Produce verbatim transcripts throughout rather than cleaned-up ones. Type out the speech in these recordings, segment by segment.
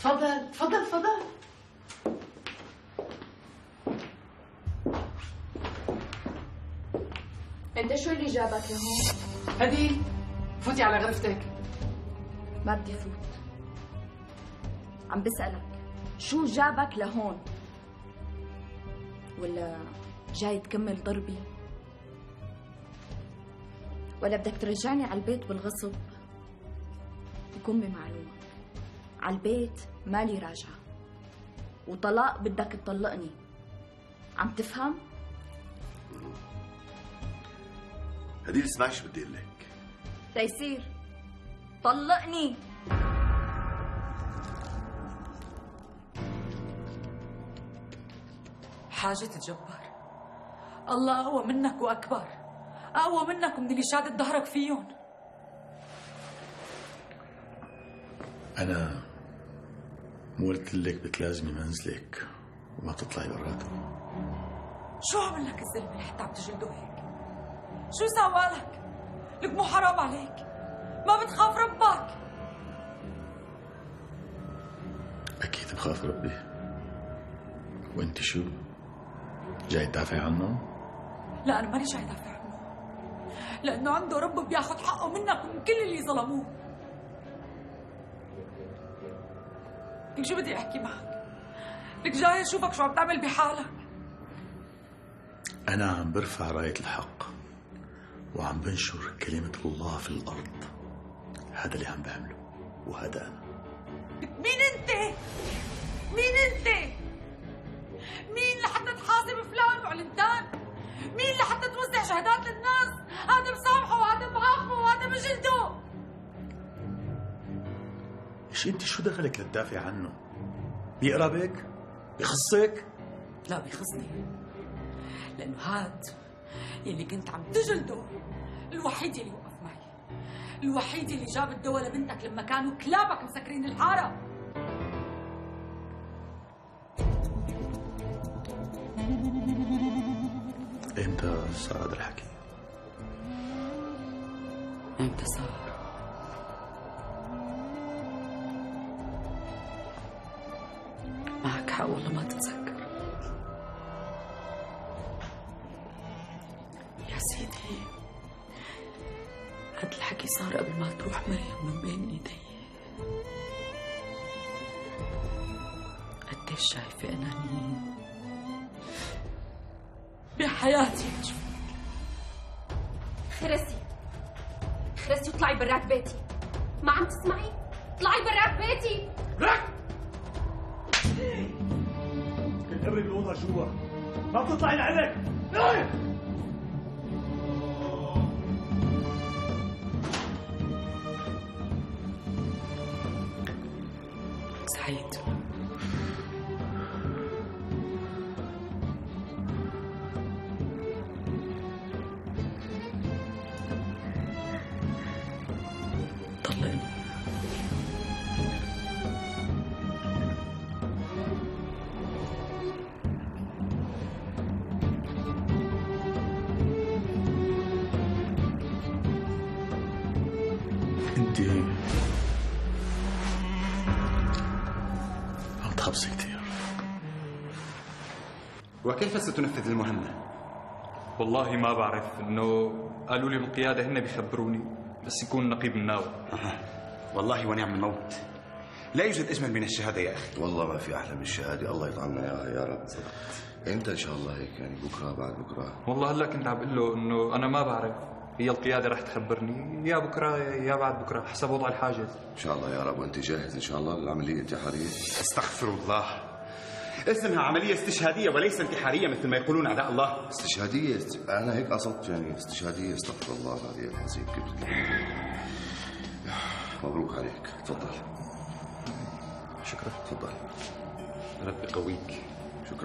تفضل تفضل تفضل. انت شو اللي جابك لهون؟ هدي فوتي على غرفتك. ما بدي فوت. عم بسألك شو جابك لهون؟ ولا جاي تكمل ضربي؟ ولا بدك ترجعني على البيت بالغصب؟ يكون بمعلومك على البيت مالي راجعة، وطلاق بدك تطلقني. عم تفهم؟ هدي اسمعي شو بدي اقول لك. تيسير طلقني. حاجة الجبار، الله أقوى منك وأكبر، أقوى منك ومن اللي شادد ظهرك فيهم. أنا مو قلت لك بتلازمي منزلك وما تطلعي براته؟ شو عمل لك الزلمة لحتى عم تجلده هيك؟ شو سوالك؟ لك مو حرام عليك؟ ما بتخاف ربك؟ أكيد بخاف ربي. وأنت شو؟ جاي تدافعي عنه؟ لا أنا ماني جاي دافع عنه، لأنه عنده رب بياخذ حقه منك ومن كل اللي ظلموه. لك شو بدي أحكي معك؟ لك جاي أشوفك شو عم تعمل بحالك. أنا عم برفع راية الحق وعم بنشر كلمة الله في الأرض. هذا اللي عم بعمله، وهذا أنا. مين أنت؟ مين أنت؟ مين لحتى تحاسب فلان وعلنتان؟ مين لحتى توزع شهادات للناس؟ هذا مسامحه وهذا معاقبه وهذا بجلده. ايش انت شو دخلك لتدافع عنه؟ بيقربك؟ بيخصك؟ لا بيخصني، لأنه هاد يلي كنت عم تجلده الوحيد يلي وقف معي، الوحيد يلي جاب الدواء لبنتك لما كانوا كلابك مسكرين الحارة. امتى صار هذا الحكي؟ امتى صار؟ معك حق والله ما تتذكر يا سيدي. هاد الحكي صار قبل ما تروح مريم من بين ايدي. قديش شايفة أنانيين بحياتي. خرسي خرسي اطلعي برات بيتي. ما عم تسمعي؟ اطلعي برات بيتي. لك كنت ابرد الاوضه جوا، ما بتطلعي لعلك. سعيد طلقني. انت عم تخبصي كثير. وكيف ستنفذ المهمة؟ والله ما بعرف، انه قالوا لي بالقيادة هن بيخبروني، بس يكون نقيب الناوي. أه. والله ونعم الموت، لا يوجد أجمل من الشهادة يا أخي. والله ما في أحلى من الشهادة، الله يطعمنا إياها يا رب. إمتى إن شاء الله هيك يعني؟ بكرة بعد بكرة؟ والله هلا كنت عم بقول له انه انا ما بعرف، هي القيادة رح تخبرني يا بكرة يا بعد بكرة حسب وضع الحاجز. إن شاء الله يا رب. وأنت جاهز إن شاء الله للعملية الانتحارية؟ استغفر الله، اسمها عملية استشهادية وليس انتحارية مثل ما يقولون أعداء الله. استشهادية؟ أنا هيك قصدت يعني استشهادية. استغفر الله العلي العظيم. كيف مبروك عليك. تفضل. شكرا. تفضل. ربي قويك. شكرا.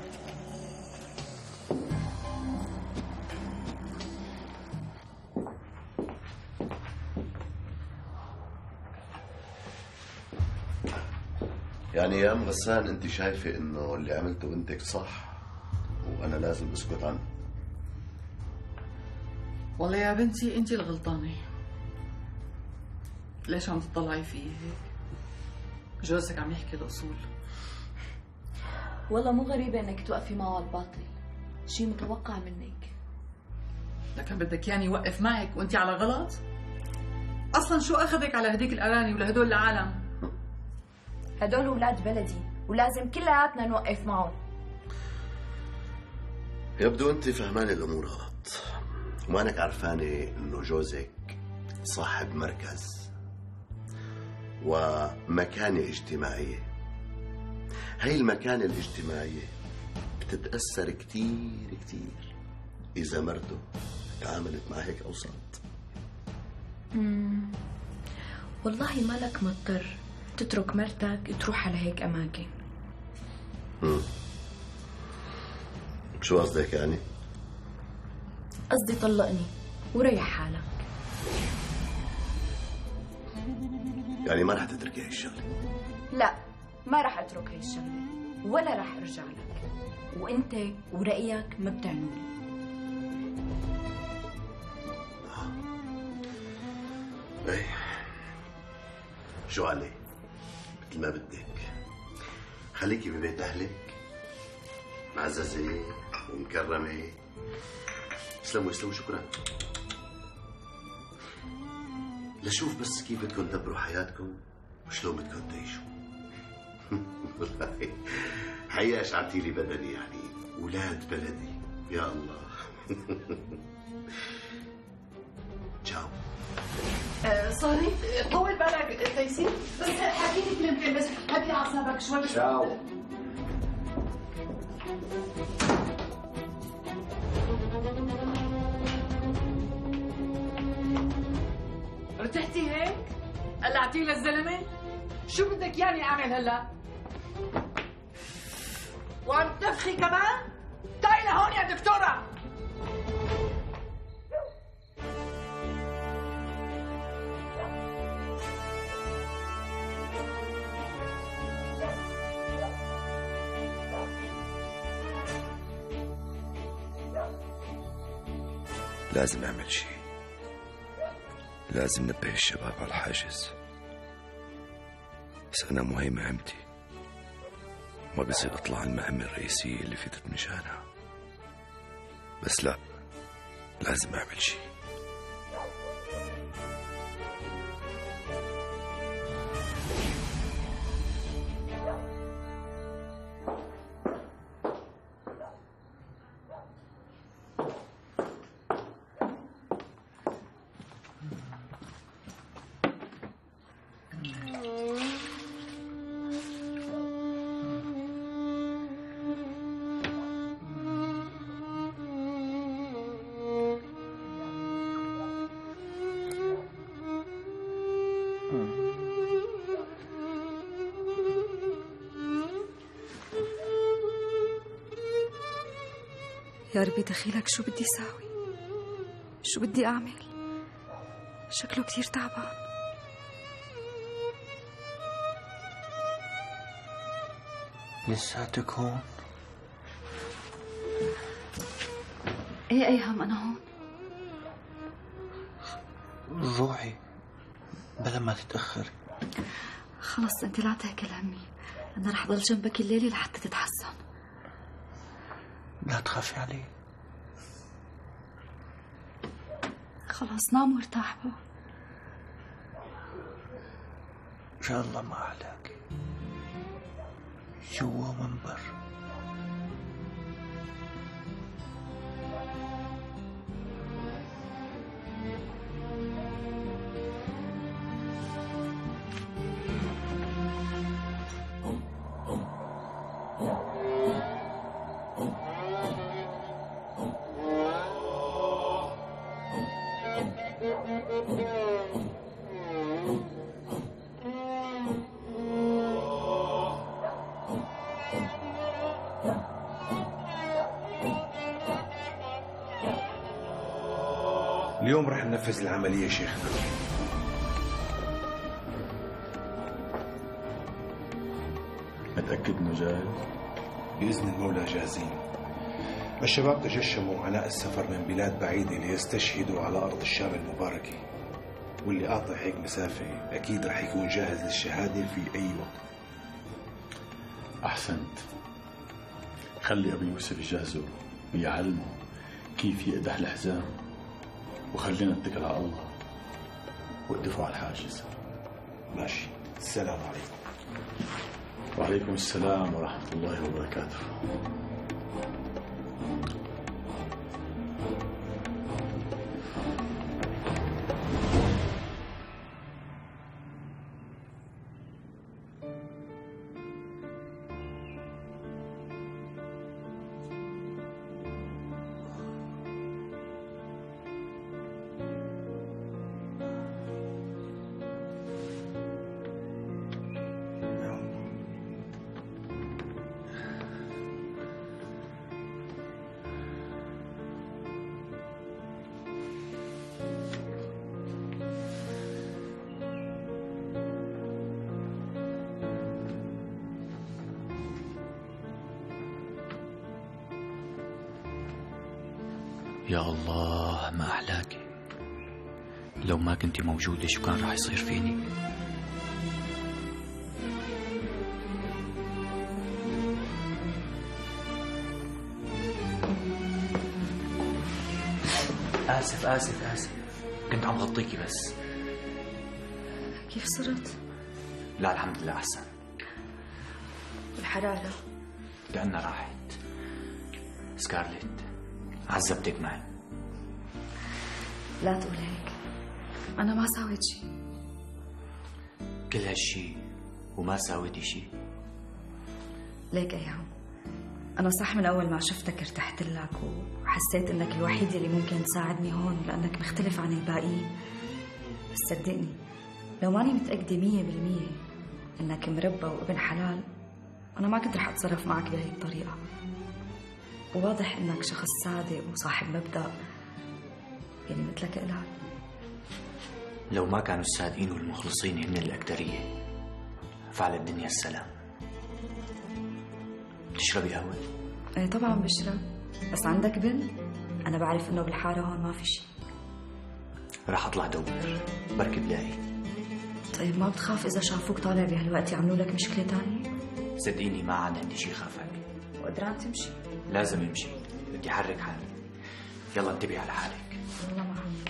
يعني يا ام غسان انت شايفه انه اللي عملته بنتك صح وانا لازم اسكت عنه؟ والله يا بنتي انت الغلطانه. ليش عم تطلعي فيي هيك؟ جوزك عم يحكي الأصول. والله مو غريبة انك توقفي معه على الباطل، شي متوقع منك. لكن بدك ياني يوقف معك وانت على غلط؟ اصلا شو اخذك على هديك الاراني ولهدول العالم؟ هدول ولاد بلدي ولازم كلياتنا نوقف معهم. يبدو انت فهمانه الامور غلط، ومانك عرفانه انه جوزك صاحب مركز ومكانه اجتماعيه. هاي المكانه الاجتماعيه بتتاثر كتير كتير اذا مرته تعاملت مع هيك اوساط. امم والله مالك مضطر تترك مرتك تروح على هيك اماكن. امم شو قصدك يعني؟ قصدي طلقني وريح حالك. يعني ما رح تتركي هاي الشغله؟ لا، ما رح اترك هاي الشغله ولا رح ارجع لك، وانت ورأيك ما بتعنولي. ايه شو علي؟ مثل ما بدك، خليكي ببيت اهلك معززه ومكرمه. اسلموا اسلموا، شكرا. لشوف بس كيف بدكم تدبروا حياتكم وشلون بدكم تعيشوا. والله حقيقة اشعرتي لي بدني، يعني اولاد بلدي يا الله. تشاو. آه صاري طول بالك تيسير، بس حكيني كلمتين بس، هدي اعصابك شوي. تشاو. ارتحتي هيك؟ قلعتي للزلمه؟ شو بدك يعني اعمل هلا؟ وعم تنفخي كمان؟ تعي لهون يا دكتوره. لازم اعمل شيء، لازم نبه الشباب على الحاجز. بس انا مو هي مهمتي، ما بصير اطلع المهمة الرئيسية اللي فتت مشانها. بس لا، لازم اعمل شيء. يا ربي دخيلك، شو بدي ساوي؟ شو بدي أعمل؟ شكله كتير تعبان. لساتك هون؟ ايه ايهم أنا هون. روحي بلا ما تتأخري. خلص انت لا تاكل همي، أنا رح ضل جنبك الليلة لحتى تتحسن. لا تخافي علي. خلاص نام وارتاح بقى. إن شاء الله ما أحلاكي جوا ومن برا. اليوم رح ننفذ العملية شيخنا. متأكد إنه جاهز؟ بإذن المولى جاهزين. الشباب تجشموا عناء السفر من بلاد بعيدة ليستشهدوا على أرض الشام المباركة. واللي قاطع هيك مسافة أكيد رح يكون جاهز للشهادة في أي وقت. أحسنت. خلي أبي يوسف يجهزه ويعلمه كيف يقدح الحزام، وخلينا نتكل على الله وقدفوا على الحاجز. ماشي. السلام عليكم. وعليكم السلام ورحمة الله وبركاته. يا الله ما أحلاكي. لو ما كنتي موجودة شو كان راح يصير فيني؟ آسف آسف آسف، كنت عم غطيكي بس. كيف صرت؟ لا الحمد لله أحسن. الحرارة؟ كأنها راحت. سكارلت عذبتك معي. لا تقول هيك، أنا ما ساويت شيء. كل هالشي وما ساويتي شيء؟ ليك أيام، أنا صح من أول ما شفتك ارتحت لك وحسيت إنك الوحيد اللي ممكن تساعدني هون لأنك مختلف عن الباقيين. بس صدقني لو ماني متأكدة مية بالمية إنك مربى وابن حلال أنا ما كنت رح أتصرف معك بهي الطريقة. وواضح إنك شخص صادق وصاحب مبدأ يعني مثلك إلك. لو ما كانوا الصادقين والمخلصين هن الأكترية فعلى الدنيا السلام. بتشربي قهوة؟ ايه طبعا بشرب، بس عندك بن؟ أنا بعرف إنه بالحارة هون ما في شي. رح أطلع دور بركي بلاقي. طيب ما بتخاف إذا شافوك طالع بهالوقت يعملوا لك مشكلة تانية؟ صدقيني ما عاد عندي شي خافك. وقدران تمشي؟ لازم امشي، بدي احرك حالي. يلا انتبهي على حالك. والله ما عم.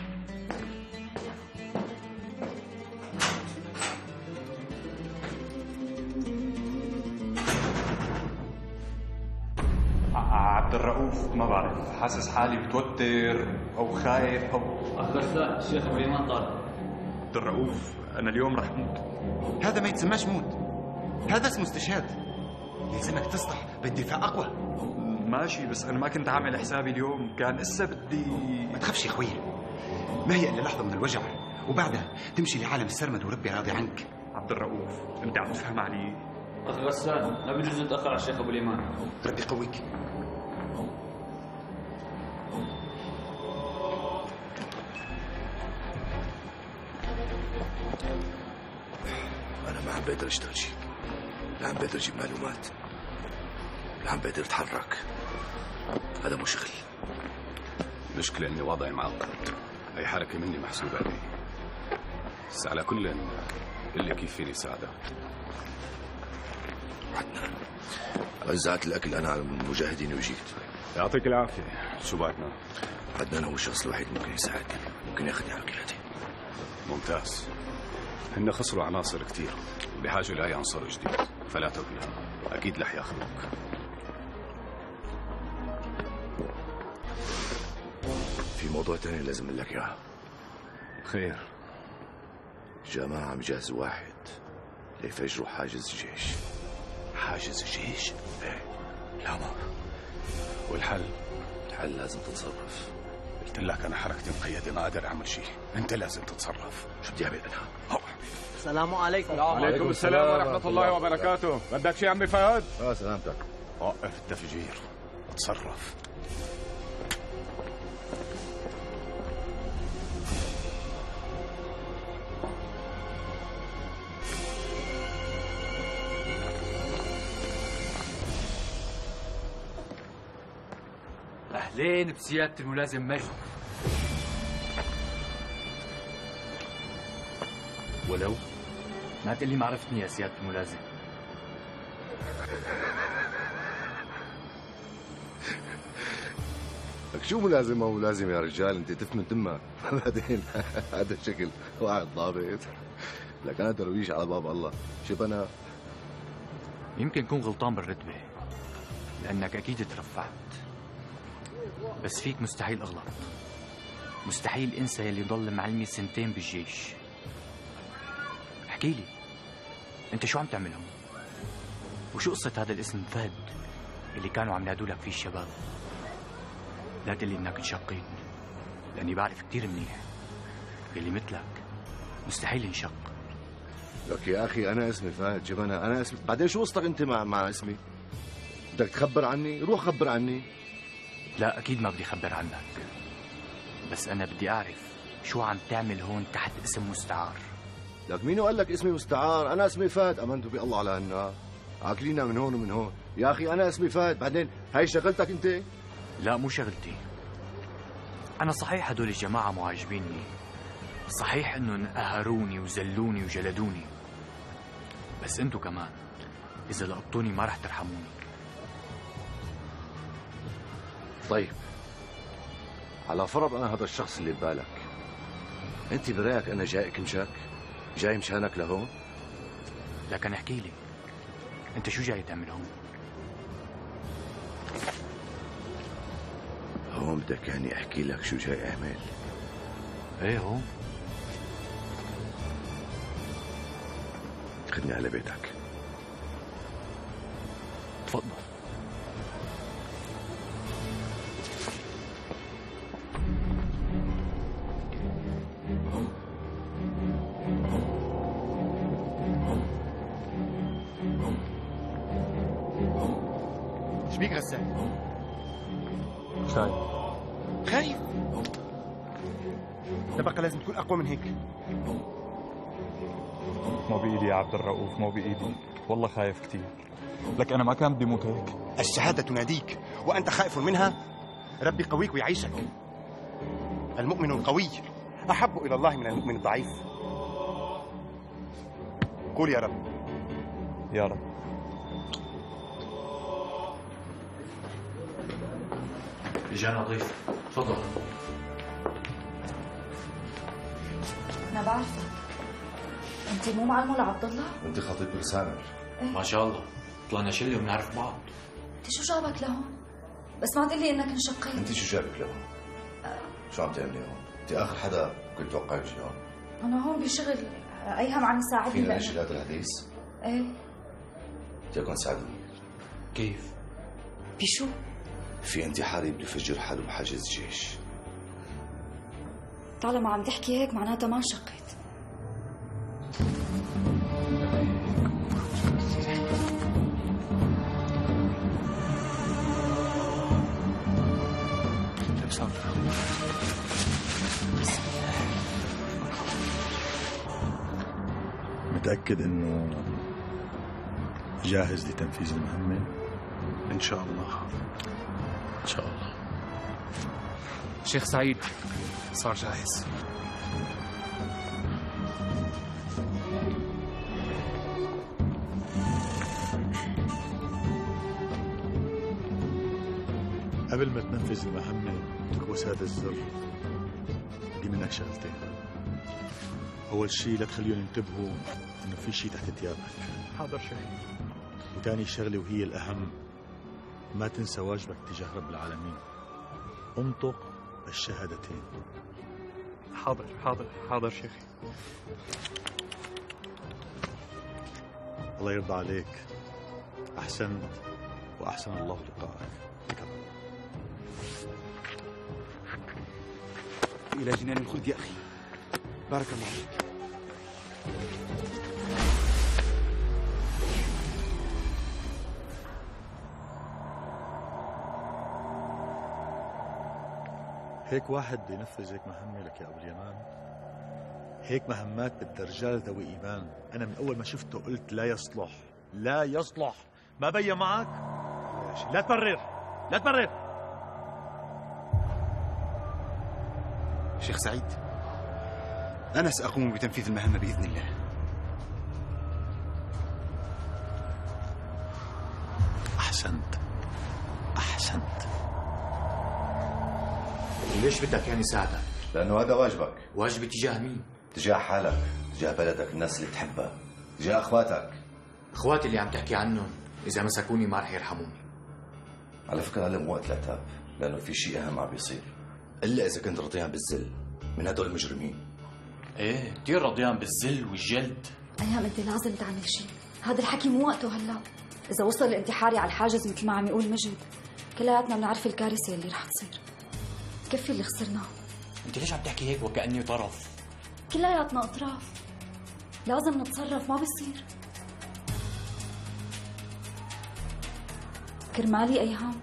عبد الرؤوف ما بعرف، حاسس حالي متوتر او خايف او اخ غسان الشيخ ابو ايمان طالع. عبد الرؤوف انا اليوم رح موت. هذا ما يتسماش موت، هذا اسمه استشهاد. يلزمك تصلح بالدفاع اقوى. ماشي بس انا ما كنت عامل حسابي اليوم، كان اسا بدي. ما تخافش يا اخوي، ما هي الا لحظه من الوجع وبعدها تمشي لعالم السرمد وربي راضي عنك. عبد الرؤوف انت عم تفهم علي؟ اخ غسان لا بجوز نتاخر على الشيخ ابو الايمان. ربي يقويك. انا ما عم بقدر اشتغل شيء، لا عم بقدر اجيب معلومات، لا عم بقدر اتحرك. هذا مو شغل. المشكلة اني وضعي معقد، اي حركة مني محسوبة علي. بس على كل قل لي كيف فيني ساعدك. عدنان وزعت الاكل انا على المجاهدين وجيت. يعطيك العافية. شو بعدنا؟ عدنان هو الشخص الوحيد ممكن يساعدني، ممكن ياخذني على قيادي. ممتاز. هن خسروا عناصر كثير، بحاجة لأي عنصر جديد، فلا تقلق، أكيد رح ياخذوك. في موضوع تاني لازم اقول لك اياه. خير. الجماعة عم يجهزوا واحد ليفجروا حاجز الجيش. حاجز الجيش؟ ايه. لا ما والحل؟ الحل لازم تتصرف. قلت لك أنا حركتي مقيدة، ما أقدر أعمل شيء، أنت لازم تتصرف. شو بدي أعمل أنا؟ السلام عليكم. وعليكم السلام ورحمة الله وبركاته. بدك شيء عمي فهد؟ اه سلامتك. وقف التفجير وتصرف. أهلين بسيادة الملازم مجد. ولو ما تقول لي ما عرفتني يا سيادة الملازم. لك شو ملازم او ملازم يا رجال، انت تفهم تمك. بعدين هذا الشكل واحد ضابط. لك انا درويش على باب الله. شوف انا يمكن كون غلطان بالرتبة لأنك أكيد ترفعت، بس فيك مستحيل أغلط. مستحيل أنسى يلي ضل معلمي سنتين بالجيش. احكي لي أنت شو عم تعمل هون؟ وشو قصة هذا الاسم فهد اللي كانوا عم ينادوا لك فيه الشباب؟ لا تقلي إنك انشقيت، لأني بعرف كتير منيح يلي مثلك مستحيل ينشق. لك يا اخي انا اسمي فهد جبنا، انا اسمي. بعدين شو قصتك انت مع مع اسمي؟ بدك تخبر عني؟ روح خبر عني. لا اكيد ما بدي خبر عنك، بس انا بدي اعرف شو عم تعمل هون تحت اسم مستعار. لك مين قال لك اسمي مستعار؟ انا اسمي فهد، امنت بالله على هالنار. عاكلينا من هون ومن هون. يا اخي انا اسمي فهد، بعدين هاي شغلتك انت؟ لا مو شغلتي. انا صحيح هدول الجماعه مو عاجبيني، صحيح انهم قهروني وذلوني وجلدوني، بس انتو كمان اذا لقطوني ما رح ترحموني. طيب على فرض انا هذا الشخص اللي ببالك، انت برايك انا جايك مشاك؟ جاي مشانك لهون؟ لكن احكي لي انت شو جاي تعمل هون؟ هون بدك يعني احكي لك شو جاي اعمل؟ ايه هون. خدني على بيتك. تفضل. ايش بيك غسان؟ خايف. خايف؟ تبقى لازم تكون اقوى من هيك. مو بإيدي يا عبد الرؤوف، مو بإيدي، والله خايف كثير. لك أنا ما كان بدي موت هيك. الشهادة تناديك وأنت خائف منها. ربي قويك ويعيشك. المؤمن القوي أحب إلى الله من المؤمن الضعيف. قول يا رب. يا رب. اجانا ضيف، تفضل. أنا بعرفك، أنت مو معلمه لعبد الله؟ انت خطيب لسانك. ما شاء الله، طلعنا شله وبنعرف بعض. أنت شو جابك لهون؟ بس ما تقول لي إنك انشقيت. انت شو جابك لهون؟ شو عم تعملي هون؟ انت اخر حدا كنت توقعك هون. أنا هون بشغل، أيهم عم يساعدني. فينا نجي لهذا الحديث؟ إيه. تكون ساعدني. كيف؟ بشو؟ في عندي حالي بده يفجر حاله بحاجز جيش. طالما عم تحكي هيك معناتها ما انشقيت. متأكد انه جاهز لتنفيذ المهمة؟ ان شاء الله. ان شاء الله. شيخ سعيد صار جاهز. قبل ما تنفذ المهمة تكبس هذا الزر، بدي منك شغلتين. أول شيء لا تخليهم ينتبهوا إنه في شيء تحت ثيابك. حاضر شيخ. وثاني شغلة وهي الأهم، ما تنسى واجبك تجاه رب العالمين. انطق الشهادتين. حاضر حاضر حاضر شيخي. الله يرضى عليك، أحسنت وأحسن الله لقاءك. إلى جنان الخلد يا أخي. بارك الله فيك. هيك واحد بده ينفذ هيك مهمة لك يا أبو اليمان؟ هيك مهمات بدها رجال ذوي إيمان. أنا من أول ما شفته قلت لا يصلح، لا يصلح. ما بين معك؟ لا تبرر، لا تبرر. شيخ سعيد، أنا سأقوم بتنفيذ المهمة بإذن الله. أحسنت أحسنت. وليش بدك يعني ساعدك؟ لأنه هذا واجبك. واجبي تجاه مين؟ تجاه حالك، تجاه بلدك، الناس اللي بتحبها، تجاه أخواتك. أخواتي اللي عم تحكي عنهم إذا مسكوني ما رح يرحموني. على فكرة هذا مو وقت العتاب، لأنه في شيء أهم عم بيصير، إلا إذا كنت رضيان بالذل من هدول المجرمين. إيه كثير رضيان بالذل والجلد. أيام أنت لازم تعمل شيء، هذا الحكي مو وقته هلا. إذا وصل الانتحاري على الحاجز مثل ما عم يقول مجد، كلياتنا بنعرف الكارثة اللي رح تصير. كفي اللي خسرناه. أنت ليش عم تحكي هيك وكأني طرف؟ كلياتنا أطراف، لازم نتصرف، ما بصير. كرمالي أيهام.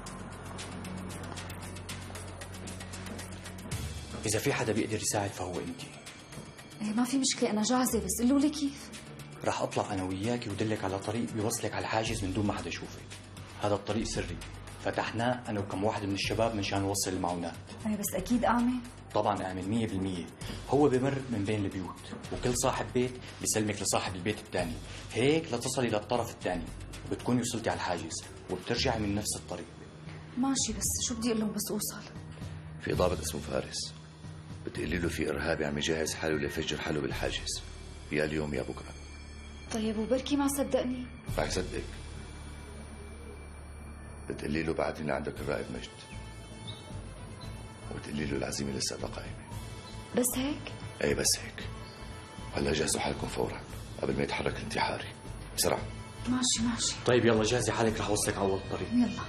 إذا في حدا بيقدر يساعد فهو أنت. إيه ما في مشكلة، أنا جاهزة، بس قولوا لي كيف. رح أطلع أنا وياكي ودلك على طريق بيوصلك على الحاجز من دون ما حدا يشوفك. هذا الطريق سري، فتحناه أنا وكم واحد من الشباب منشان نوصل المعونات. إيه بس أكيد آمن. طبعا آمن مية بالمية. هو بمر من بين البيوت، وكل صاحب بيت بيسلمك لصاحب البيت الثاني، هيك لتصلي للطرف الثاني وبتكوني وصلتي على الحاجز وبترجعي من نفس الطريق. ماشي، بس شو بدي أقول لهم بس أوصل؟ في ضابط اسمه فارس، بتقولي له في إرهابي عم يجهز حاله ليفجر حاله بالحاجز، يا اليوم يا بكرة. طيب وبركي ما صدقني؟ رح يصدق. بتقولي له بعتني لعندك الرائد مجد، وبتقولي له العزيمة لسه قائمة. بس هيك؟ ايه بس هيك. هلا جهزوا حالكم فورا قبل ما يتحرك الانتحاري، بسرعة. ماشي ماشي. طيب يلا جهزي حالك، رح اوصلك على اول الطريق. يلا.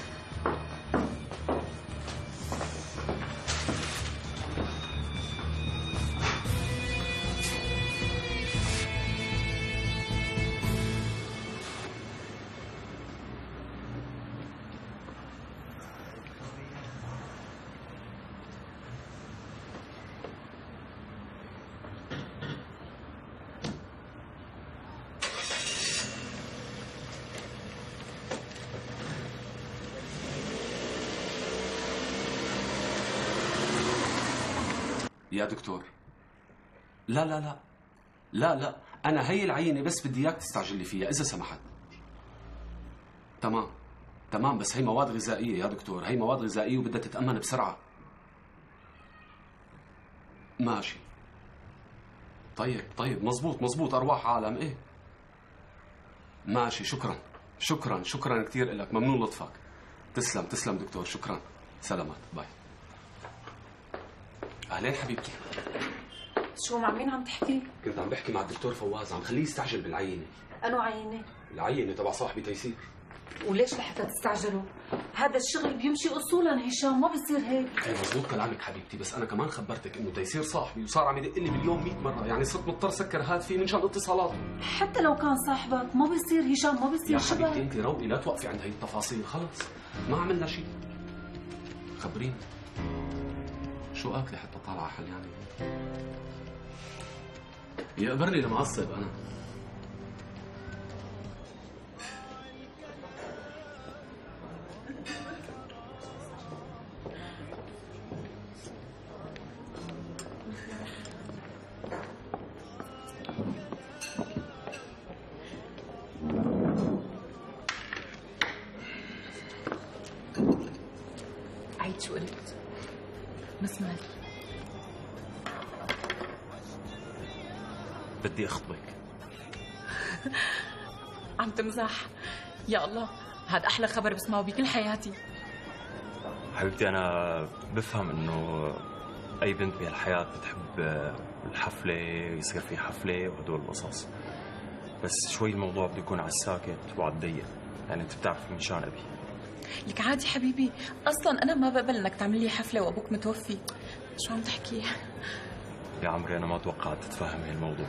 يا دكتور، لا لا لا لا لا أنا هي العينة بس بدي إياك تستعجل لي فيها إذا سمحت. تمام تمام، بس هي مواد غذائية يا دكتور، هي مواد غذائية وبدها تتأمن بسرعة. ماشي. طيب طيب مزبوط مزبوط، أرواح عالم. إيه ماشي، شكرا شكرا شكرا كثير لك، ممنون لطفك. تسلم تسلم دكتور، شكرا. سلامات، باي. أهلين حبيبتي. شو مع مين عم تحكي؟ كنت عم بحكي مع الدكتور فواز، عم خليه يستعجل بالعينة. أنو عينة؟ العينة تبع صاحبي تيسير. وليش لحتى تستعجلوا؟ هذا الشغل بيمشي أصولا هشام، ما بصير هيك. ايه مزبوط كلامك حبيبتي، بس أنا كمان خبرتك إنه تيسير صاحبي وصار عم يدق لي باليوم مئة مرة، يعني صرت مضطر سكر هاتفي من شان اتصالات. حتى لو كان صاحبك ما بصير هشام، ما بصير. يا شباب حبيبتي أنت روقي، لا توقفي عند هي التفاصيل، خلص ما عملنا شيء. خبريني شو أكلي حتى طالعة حل يعني؟ يقبرني لمعصب أنا. عيد شو قلت؟ ما سمعت. بدي أخطبك. عم تمزح؟ يا الله، هذا أحلى خبر بسمعه بكل حياتي. حبيبتي أنا بفهم إنه أي بنت بهالحياة بتحب الحفلة، يصير في حفلة وهدول القصص، بس شوي الموضوع بده يكون على الساكت وعلى الضيق، يعني أنت بتعرف من شان أبي. لك عادي حبيبي، أصلا أنا ما بقبل إنك تعمل لي حفلة وأبوك متوفي. شو عم تحكي؟ يا عمري أنا ما توقعت تتفهم هالموضوع.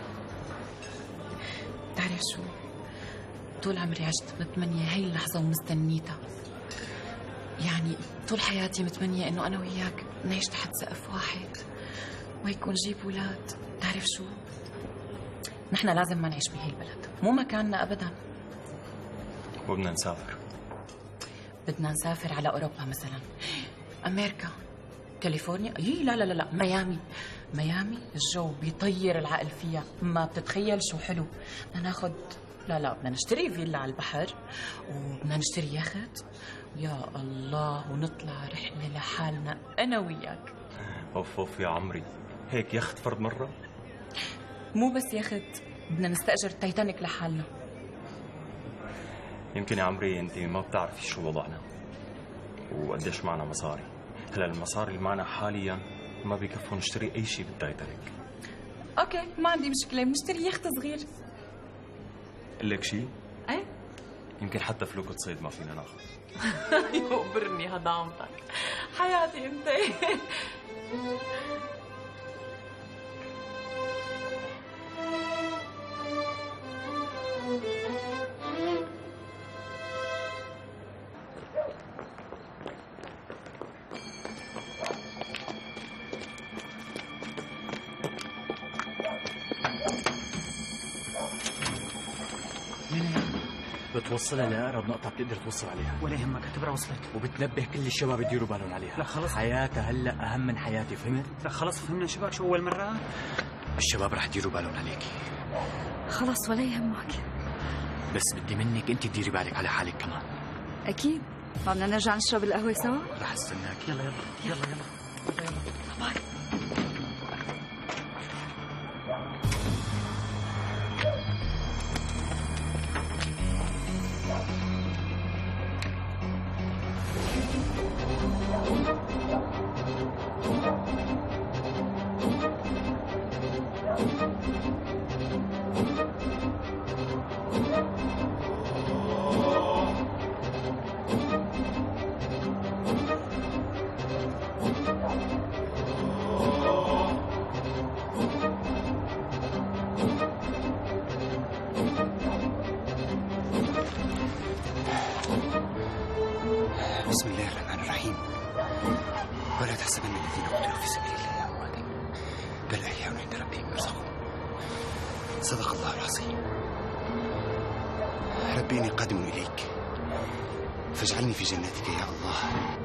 بتعرف شو؟ طول عمري عشت متمنية هاي اللحظة ومستنيتها. يعني طول حياتي متمنية إنه أنا وياك نعيش تحت سقف واحد وهيك ونجيب أولاد. بتعرف شو؟ نحن لازم ما نعيش بهي البلد، مو مكاننا أبدا. وبدنا نسافر. بدنا نسافر على أوروبا مثلا، أمريكا، كاليفورنيا. يي لا لا لا لا ميامي. ميامي الجو بيطير العقل فيها، ما بتتخيل شو حلو. بدنا ناخد لا لا بدنا نشتري فيلا على البحر وبدنا نشتري يخت. يا الله، ونطلع رحلة لحالنا أنا وياك. اوف اوف يا عمري، هيك يخت فرد مرة؟ مو بس يخت، بدنا نستأجر تايتانيك لحالنا. يمكن يا عمري انت ما بتعرفي شو وضعنا وقديش معنا مصاري. هلا المصاري اللي معنا حاليا ما بيكفوا نشتري اي شيء بالتايتانيك. اوكي ما عندي مشكلة، بنشتري يخت صغير. اقول لك شيء؟ ايه؟ يمكن حتى فلوكة صيد ما فينا ناخذ. يخبرني هضامتك حياتي انت. بتوصلها لأقرب نقطة بتقدر توصل عليها. ولا يهمك، اعتبرها وصلت. وبتنبه كل الشباب يديروا بالهم عليها. لا خلص، حياتها هلا أهم من حياتي، فهمت؟ لا خلص فهمنا شباب، شو أول مرة؟ الشباب رح يديروا بالهم عليكي. خلص ولا يهمك. بس بدي منك أنت تديري بالك على حالك كمان. أكيد. ما بدنا نرجع نشرب القهوة سوا؟ رح استناك. يلا يلا يلا يلا, يلا. باي. بسم الله الرحمن الرحيم. ولا تحسبن الذين قتلوا في سبيل الله أمواتا بل أحياء عند ربهم يرزقون. صدق الله العظيم. ربي إني قادم إليك فاجعلني في جناتك يا الله.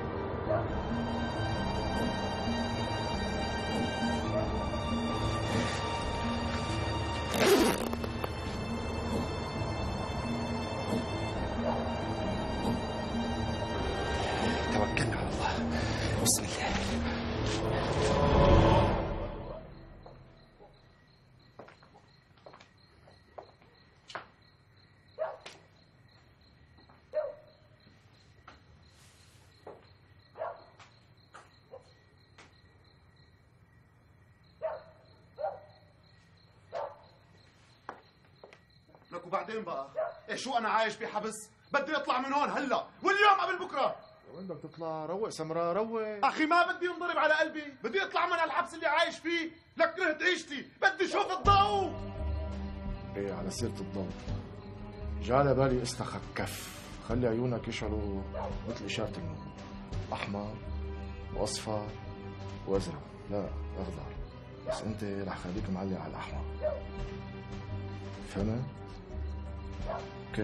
توكلنا على الله. بسم الله. لك وبعدين بقى؟ ايه شو انا عايش بحبس؟ بدي اطلع من هون هلا واليوم قبل بكره. وين بدك تطلع؟ روق سمراء روق. اخي ما بدي انضرب على قلبي، بدي اطلع من الحبس اللي عايش فيه، لك كرهت عيشتي، بدي اشوف الضوء. ايه على سيرة الضوء، جعل بالي استخك كف، خلي عيونك يشعلوا مثل اشارة النور، احمر واصفر وازرق، لا اخضر، بس انت رح خليك معلق على الاحمر. فهمت؟ كن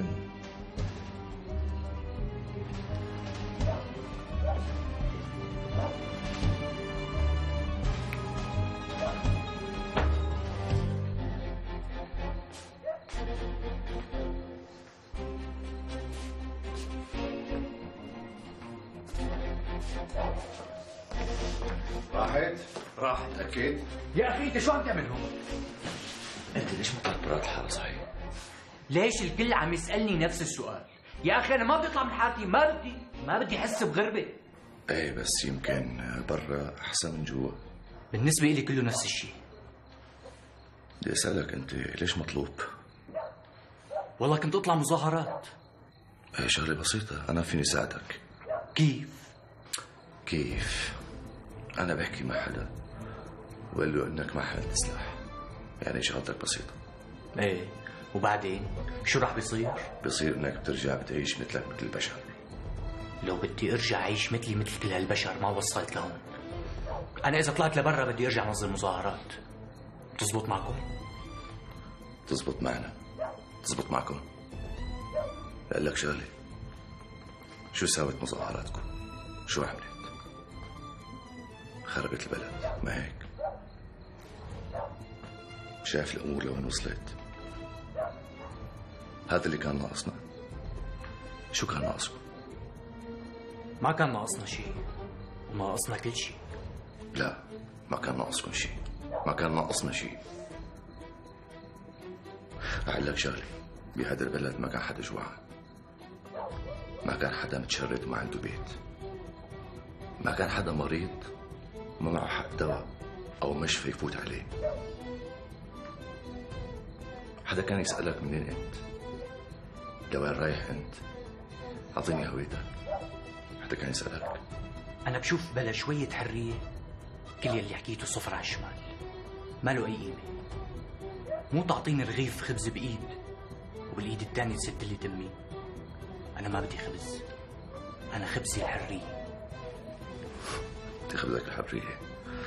راحت؟ راحت. أكيد؟ يا أخي أنت شو عم تعمل هون؟ انت ليش ما طلعت برات الحارة صحيح؟ ليش الكل عم يسألني نفس السؤال؟ يا أخي أنا ما بدي أطلع من حارتي، ما بدي ما بدي أحس بغربة. ايه بس يمكن برا أحسن من جوا. بالنسبة لي كله نفس الشيء. بدي أسألك أنت ليش مطلوب؟ والله كنت أطلع مظاهرات. ايه شغلة بسيطة، أنا فيني ساعدك. كيف؟ كيف؟ أنا بحكي مع حدا وقال له إنك ما حملت سلاح، يعني شغلتك بسيطة. ايه وبعدين شو رح بيصير؟ بيصير إنك بترجع بتعيش مثلك مثل البشر. لو بدي ارجع اعيش مثلي مثل كل هالبشر ما وصلت لهون. انا اذا طلعت لبرا بدي ارجع انظم مظاهرات. تزبط معكم؟ تزبط معنا، تزبط معكم. بقول لك شغلة، شو ساوت مظاهراتكم؟ شو عملت؟ خربت البلد، ما هيك؟ شايف الأمور لوين وصلت؟ هذا اللي كان ناقصنا. شو كان ناقصكم؟ ما كان ناقصنا شيء، وناقصنا كل شيء. لا، ما كان ناقصكم شيء، ما كان ناقصنا شيء. أقول لك شغلة، بهذا البلد ما كان حدا جوعان، ما كان حدا متشرد وما عنده بيت، ما كان حدا مريض وما معه حق دواء أو مشفى يفوت عليه. حدا كان يسألك منين أنت؟ لوين رايح أنت؟ أعطيني هويتك. حدا كان يسألك؟ أنا بشوف بلا شوية حرية كل يلي حكيته صفر على الشمال، ما له أي قيمة. مو تعطيني رغيف خبز بإيد وبالإيد الثانية تسد لي تمي. أنا ما بدي خبز، أنا خبزي الحرية. بدي خبزك الحرية.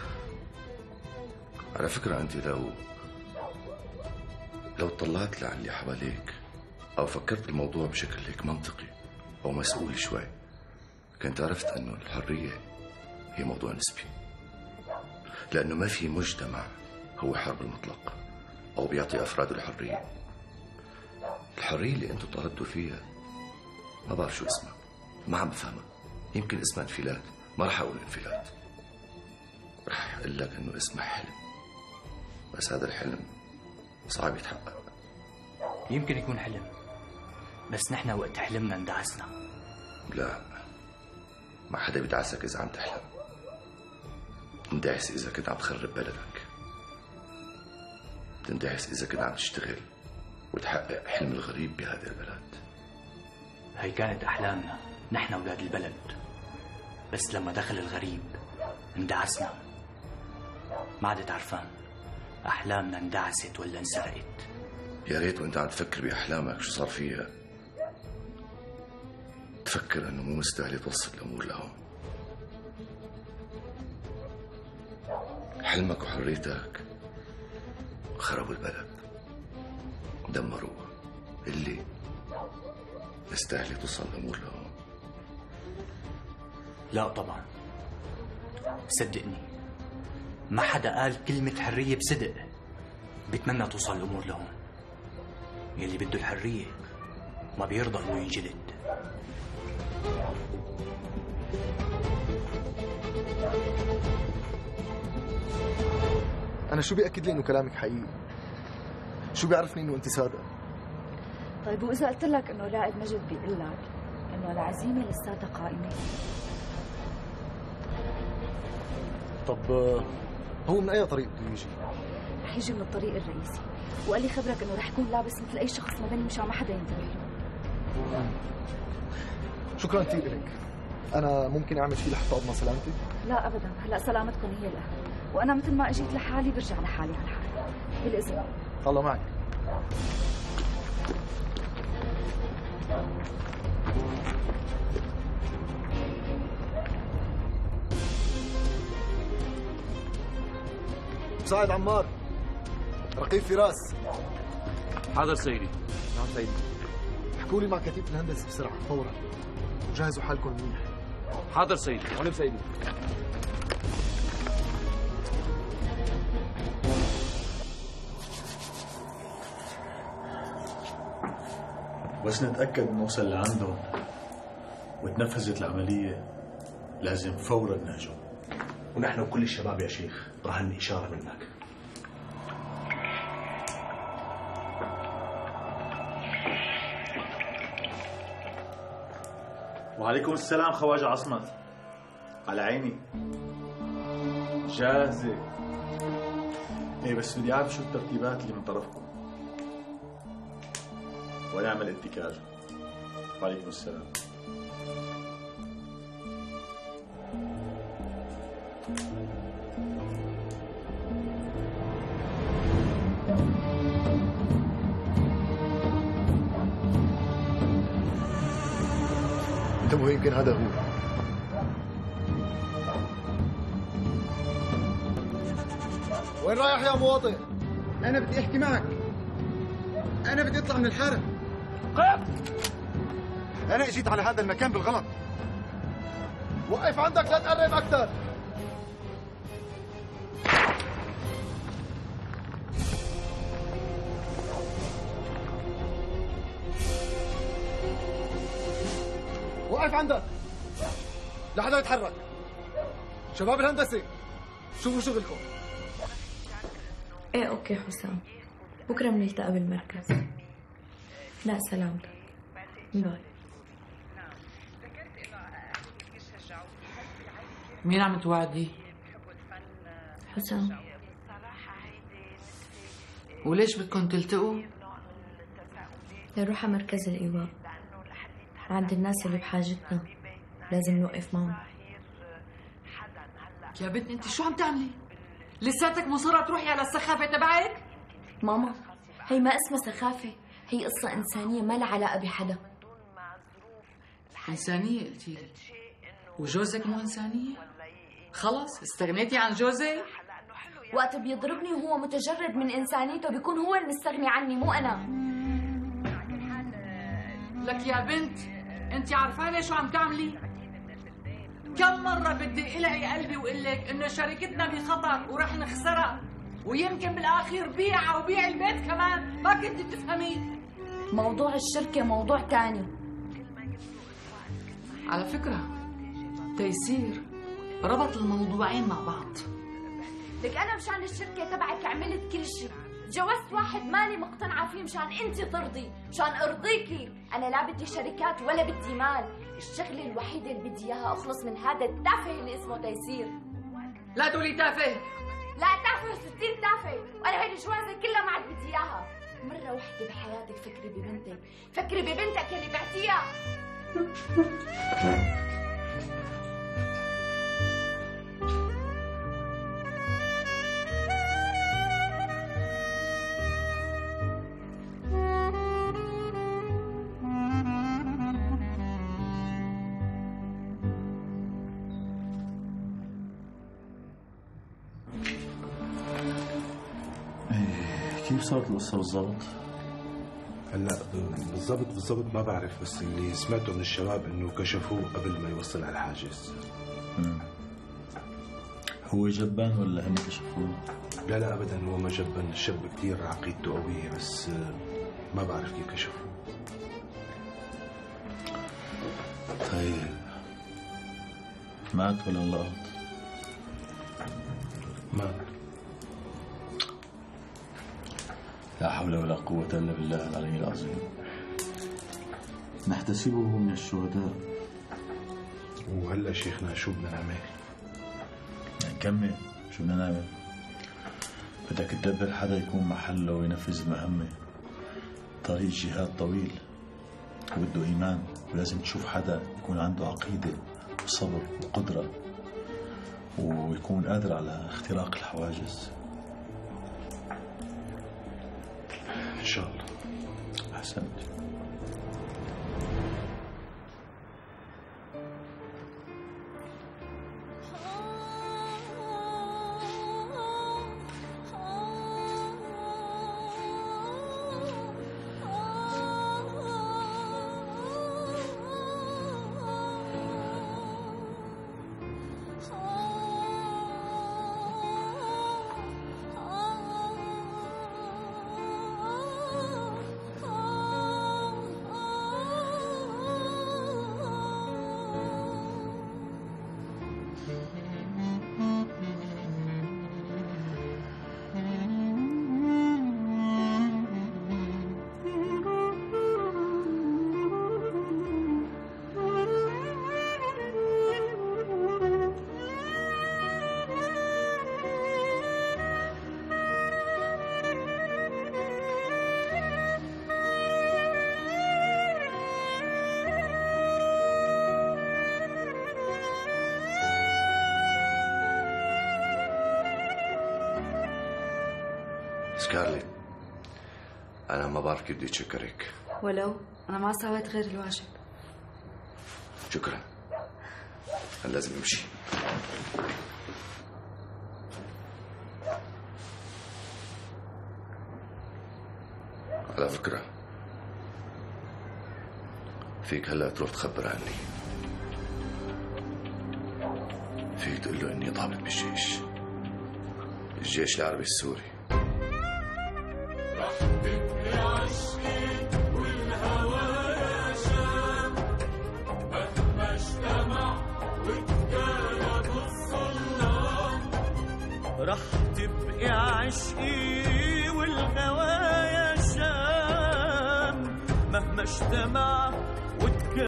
على فكرة أنت لو لو طلعت على اللي حواليك أو فكرت الموضوع بشكل هيك منطقي أو مسؤول شوي، كنت عرفت أنه الحرية هي موضوع نسبي، لأنه ما في مجتمع هو حر بالمطلق أو بيعطي أفراده الحرية. الحرية اللي أنتم طالبتوا فيها ما بعرف شو اسمها، ما عم بفهمها. يمكن اسمها انفلات، ما رح أقول انفلات، رح أقول لك أنه اسمها حلم. بس هذا الحلم صعب يتحقق. يمكن يكون حلم، بس نحن وقت حلمنا اندعسنا. لا، ما حدا بيدعسك إذا عم تحلم. تندعس إذا كنت عم تخرب بلدك، تندعس إذا كنت عم تشتغل وتحقق حلم الغريب بهذا البلد. هي كانت أحلامنا نحن أولاد البلد، بس لما دخل الغريب اندعسنا. ما عدت عرفان أحلامنا اندعست ولا انسرقت. يا ريت وانت عم تفكر بأحلامك شو صار فيها تفكر انه مو مستاهل توصل الامور لهون. حلمك وحريتك خربوا البلد، دمروه. اللي مستاهل توصل الامور لهون. لا طبعا، صدقني ما حدا قال كلمة حرية بصدق بتمنى توصل الأمور لهون. يلي بده الحرية ما بيرضى إنه ينجلد. أنا شو بيأكد لي إنه كلامك حقيقي؟ شو بيعرفني إنه أنت صادقة؟ طيب وإذا قلت لك إنه رائد مجد بيقول لك إنه العزيمة لساتها قائمة؟ طب هو من أي طريق بده يجي؟ رح يجي من الطريق الرئيسي، وقال لي خبرك إنه رح يكون لابس مثل أي شخص مدني مشان ما حدا ينتبه له. شكرا كثير لك. أنا ممكن أعمل شيء لحتى أضمن سلامتي؟ لا أبدا، هلا سلامتكم هي الأهم، وأنا مثل ما أجيت لحالي برجع لحالي على حالي. بالإذن. الله معك. مساعد عمار، رقيب فراس. حاضر سيدي. نعم سيدي. احكوا لي مع كتيبة الهندسة بسرعة فورا، وجهزوا حالكم منيح. حاضر سيدي. هون سيدي. بس نتأكد نوصل لعندهم وتنفذت العملية لازم فورا نهجم. ونحن وكل الشباب يا شيخ رهن إشارة منك. وعليكم السلام خواجة عصمت. على عيني. جاهزة. ايه بس بدي اعرف شو الترتيبات اللي من طرفكم. ونعمل اتكال. وعليكم السلام. انتبهوا يمكن هذا هو. وين رايح يا مواطن؟ أنا بدي أحكي معك. أنا بدي أطلع من الحارة. قف! أنا إجيت على هذا المكان بالغلط. وقف عندك لا تقرب أكثر. وقف عندك لحدا يتحرك. شباب الهندسة شوفوا شغلكم. ايه اوكي حسام، بكره بنلتقى بالمركز. لا سلامتك، باي. مين عم توعدي؟ حسام. وليش بدكم تلتقوا؟ لنروح على مركز الإيواء عند الناس اللي بحاجتنا، لازم نوقف معهم. يا بنت انت شو عم تعملي؟ لساتك مصرة تروحي على السخافة تبعك؟ ماما هي ما اسمها سخافة، هي قصة إنسانية ما لها علاقة بحدا. إنسانية قلتي لي، وجوزك مو إنسانية؟ خلص استغنيتي عن جوزك؟ وقت بيضربني وهو متجرد من إنسانيته بيكون هو المستغني عني مو أنا. لك يا بنت انت عارفانة شو عم تعملي؟ كم مرة بدي إلعي قلبي وقول لك إنه شركتنا بخطر ورح نخسرها، ويمكن بالآخر بيعها وبيع البيت كمان، ما كنت تفهمي. موضوع الشركة موضوع تاني. على فكرة تيسير ربط الموضوعين مع بعض. لك أنا مشان الشركة تبعك عملت كل شيء، جوزت واحد مالي مقتنعة فيه مشان أنت ترضي، مشان أرضيكي. أنا لا بدي شركات ولا بدي مال، الشغلة الوحيدة اللي بدي إياها أخلص من هذا التافه اللي اسمه تيسير. لا تقولي تافه. لا تافه ستين تافه، وأنا هيدي جوازة كلها ما عاد بدي إياها. مرة وحدة بحياتك فكري ببنتك، فكري ببنتك اللي بعتيها. كيف صارت القصة بالضبط؟ هلا بالضبط بالضبط ما بعرف، بس اللي سمعته من الشباب انه كشفوه قبل ما يوصل على الحاجز. مم. هو جبان ولا هن كشفوه؟ لا لا ابدا، هو ما جبان، الشاب كثير عقيدته قوية، بس ما بعرف كيف كشفوه. طيب مات ولا لقط؟ مات. لا حول ولا قوة إلا بالله العلي العظيم. نحتسبه من الشهداء. وهلا شيخنا شو بدنا نعمل؟ نكمل، شو بدنا نعمل؟ بدك تدبر حدا يكون محله وينفذ المهمة. طريق جهاد طويل وبده إيمان، ولازم تشوف حدا يكون عنده عقيدة وصبر وقدرة ويكون قادر على اختراق الحواجز. إن شاء الله. أحسنت. سكارلت، أنا ما بعرف كيف بدي أتشكرك. ولو أنا ما سويت غير الواجب. شكرا. أنا لازم أمشي. على فكرة فيك هلا تروح تخبر عني، فيك تقول له إني ضابط بالجيش، الجيش العربي السوري. يا عشقي والهوى يا شام رح تبقي عشقي والغوايا شام مهما اجتمع وتكلم